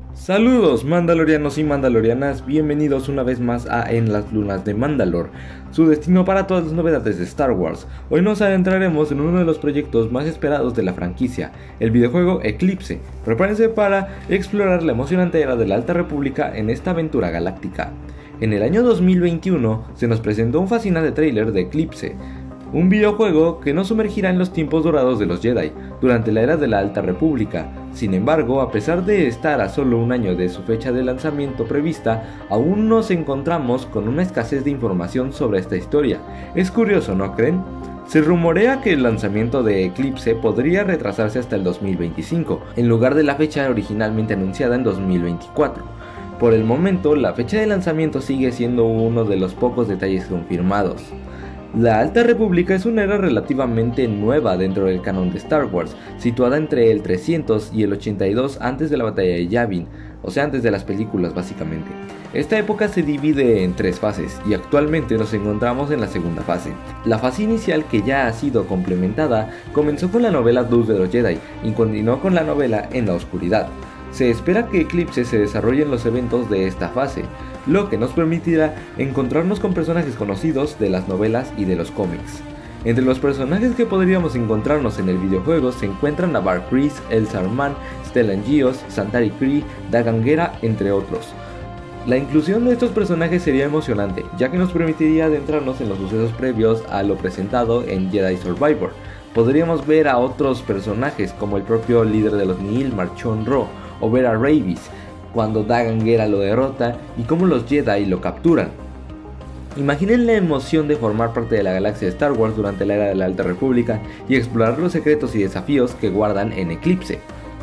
Saludos mandalorianos y mandalorianas, bienvenidos una vez más a En las Lunas de Mandalor, su destino para todas las novedades de Star Wars. Hoy nos adentraremos en uno de los proyectos más esperados de la franquicia, el videojuego Eclipse. Prepárense para explorar la emocionante era de la Alta República en esta aventura galáctica. En el año 2021 se nos presentó un fascinante tráiler de Eclipse, un videojuego que nos sumergirá en los tiempos dorados de los Jedi, durante la era de la Alta República. Sin embargo, a pesar de estar a solo un año de su fecha de lanzamiento prevista, aún nos encontramos con una escasez de información sobre esta historia. Es curioso, ¿no creen? Se rumorea que el lanzamiento de Eclipse podría retrasarse hasta el 2025, en lugar de la fecha originalmente anunciada en 2024. Por el momento, la fecha de lanzamiento sigue siendo uno de los pocos detalles confirmados. La Alta República es una era relativamente nueva dentro del canon de Star Wars, situada entre el 300 y el 82 antes de la batalla de Yavin, o sea, antes de las películas básicamente. Esta época se divide en tres fases y actualmente nos encontramos en la segunda fase. La fase inicial, que ya ha sido complementada, comenzó con la novela Luz de los Jedi y continuó con la novela En la Oscuridad. Se espera que Eclipse se desarrolle en los eventos de esta fase, lo que nos permitirá encontrarnos con personajes conocidos de las novelas y de los cómics. Entre los personajes que podríamos encontrarnos en el videojuego se encuentran Navarre Kryze, Elzar Mann, Stellan Gios, Santari Khri, Dagan Gera, entre otros. La inclusión de estos personajes sería emocionante, ya que nos permitiría adentrarnos en los sucesos previos a lo presentado en Jedi Survivor. Podríamos ver a otros personajes como el propio líder de los Nihil, Marchion Ro, o ver a Rayvis cuando Dagan Gera lo derrota y cómo los Jedi lo capturan. Imaginen la emoción de formar parte de la galaxia de Star Wars durante la era de la Alta República y explorar los secretos y desafíos que guardan en Eclipse.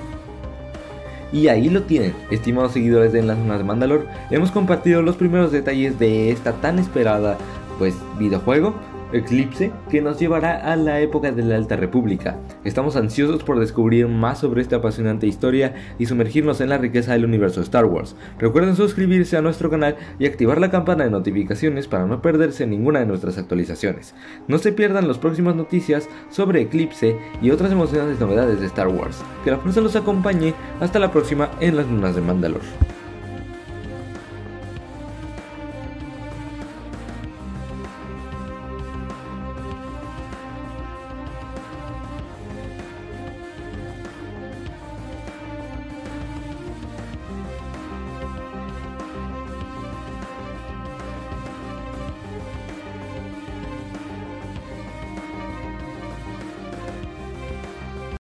Y ahí lo tienen, estimados seguidores de En las Lunas de Mandalor, hemos compartido los primeros detalles de esta tan esperada videojuego Eclipse, que nos llevará a la época de la Alta República. Estamos ansiosos por descubrir más sobre esta apasionante historia y sumergirnos en la riqueza del universo Star Wars. Recuerden suscribirse a nuestro canal y activar la campana de notificaciones para no perderse ninguna de nuestras actualizaciones. No se pierdan las próximas noticias sobre Eclipse y otras emocionantes novedades de Star Wars. Que la fuerza los acompañe. Hasta la próxima en las Lunas de Mandalor.